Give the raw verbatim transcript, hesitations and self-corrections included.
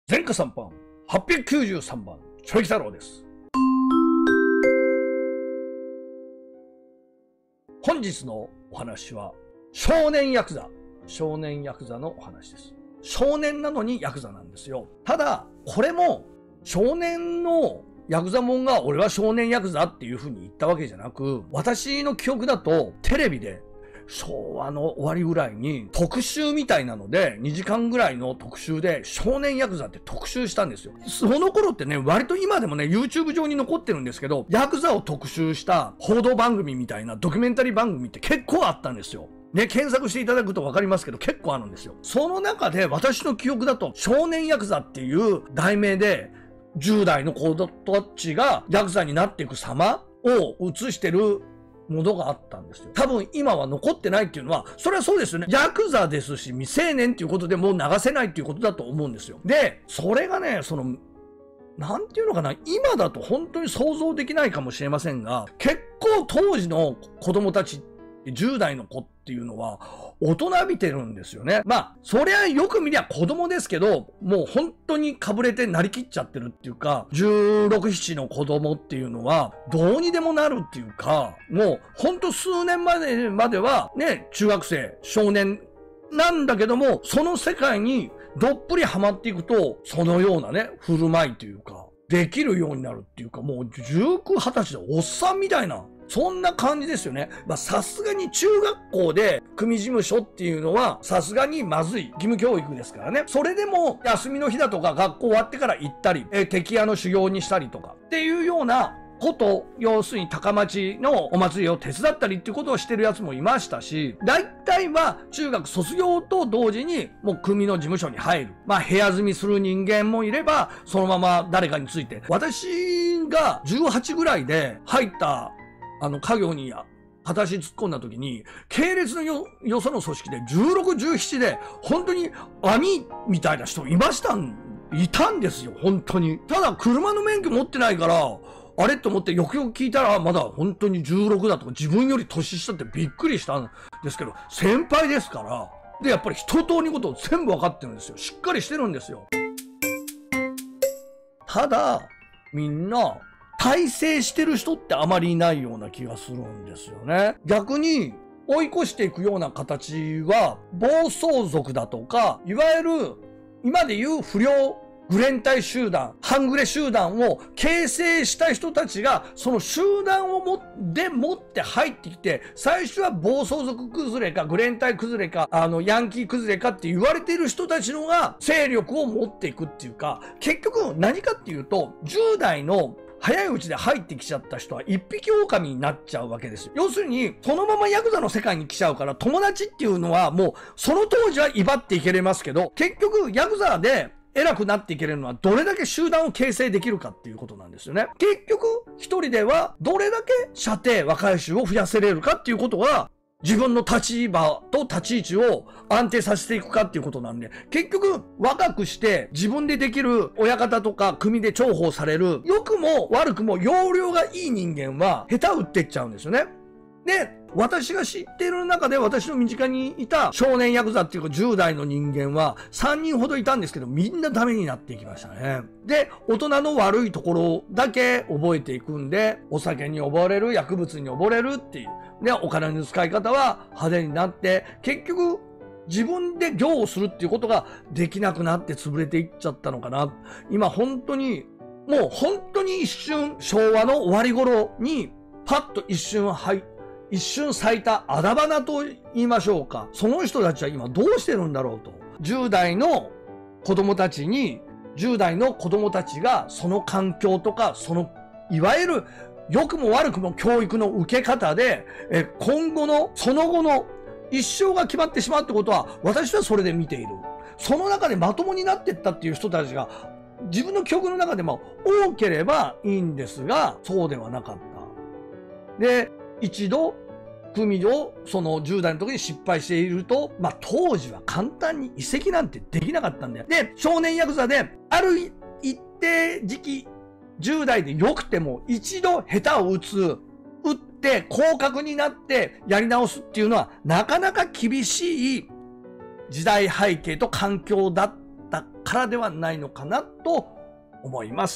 前科さんばん、はっぴゃくきゅうじゅうさんばん、ちょい太郎です。本日のお話は、少年ヤクザ。少年ヤクザのお話です。少年なのにヤクザなんですよ。ただ、これも、少年のヤクザモンが俺は少年ヤクザっていう風に言ったわけじゃなく、私の記憶だと、テレビで、昭和の終わりぐらいに特集みたいなのでにじかんぐらいの特集で少年ヤクザって特集したんですよ。その頃ってね、割と今でもね YouTube 上に残ってるんですけど、ヤクザを特集した報道番組みたいなドキュメンタリー番組って結構あったんですよ。ね、検索していただくと分かりますけど結構あるんですよ。その中で私の記憶だと少年ヤクザっていう題名でじゅう代の子たちがヤクザになっていく様を映してるものがあったんですよ。多分今は残ってないっていうのは、それはそうですよね。ヤクザですし、未成年っていうことでもう流せないっていうことだと思うんですよ。で、それがね、その、なんていうのかな、今だと本当に想像できないかもしれませんが、結構当時の子供たち、じゅう代の子っていうのは、大人びてるんですよね。まあ、そりゃよく見りゃ子供ですけど、もう本当にかぶれてなりきっちゃってるっていうか、じゅうろく、ななの子供っていうのは、どうにでもなるっていうか、もう本当数年前までは、ね、中学生、少年なんだけども、その世界にどっぷりハマっていくと、そのようなね、振る舞いというか、できるようになるっていうか、もうじゅうきゅう、はたちでおっさんみたいな、そんな感じですよね。まあさすがに中学校で組事務所っていうのはさすがにまずい義務教育ですからね。それでも休みの日だとか学校終わってから行ったり、え敵屋の修行にしたりとかっていうようなこと、要するに高町のお祭りを手伝ったりっていうことをしてるやつもいましたし、大体は中学卒業と同時にもう組の事務所に入る。まあ部屋住みする人間もいれば、そのまま誰かについて。私がじゅうはちぐらいで入ったあの、家業に片足突っ込んだ時に、系列のよ、よその組織でじゅうろく、じゅうななで、本当に兄みたいな人いましたん、いたんですよ、本当に。ただ、車の免許持ってないから、あれと思ってよくよく聞いたら、まだ本当にじゅうろくだとか、自分より年下ってびっくりしたんですけど、先輩ですから、で、やっぱり一通りのことを全部わかってるんですよ。しっかりしてるんですよ。ただ、みんな、大成してる人ってあまりいないような気がするんですよね。逆に追い越していくような形は暴走族だとか、いわゆる今でいう不良グレン隊集団、半グレ集団を形成した人たちがその集団をもで持って入ってきて、最初は暴走族崩れかグレン隊崩れかあのヤンキー崩れかって言われている人たちのが勢力を持っていくっていうか、結局何かっていうとじゅう代の早いうちで入ってきちゃった人は一匹狼になっちゃうわけですよ。要するに、そのままヤクザの世界に来ちゃうから、友達っていうのはもう、その当時は威張っていけれますけど、結局、ヤクザで偉くなっていけれるのは、どれだけ集団を形成できるかっていうことなんですよね。結局、一人では、どれだけ射程、若い衆を増やせれるかっていうことが、自分の立場と立ち位置を安定させていくかっていうことなんで、結局若くして自分でできる親方とか組で重宝される、良くも悪くも要領がいい人間は下手打ってっちゃうんですよね。で、私が知っている中で私の身近にいた少年ヤクザっていうかじゅう代の人間はさんにんほどいたんですけど、みんなダメになっていきましたね。で、大人の悪いところだけ覚えていくんで、お酒に溺れる、薬物に溺れるっていう。で、お金の使い方は派手になって、結局自分で業をするっていうことができなくなって潰れていっちゃったのかな。今本当に、もう本当に一瞬、昭和の終わり頃にパッと一瞬入って、一瞬咲いたあだ花と言いましょうか。その人たちは今どうしてるんだろうと。じゅう代の子供たちに、じゅう代の子供たちがその環境とか、その、いわゆる良くも悪くも教育の受け方で、え今後の、その後の一生が決まってしまうってことは、私はそれで見ている。その中でまともになっていったっていう人たちが、自分の記憶の中でも多ければいいんですが、そうではなかった。で、一度、組をそのじゅう代の時に失敗していると、まあ当時は簡単に移籍なんてできなかったんだよ。で、少年ヤクザで、ある一定時期、じゅう代で良くても一度下手を打つ、打って降格になってやり直すっていうのはなかなか厳しい時代背景と環境だったからではないのかなと思います。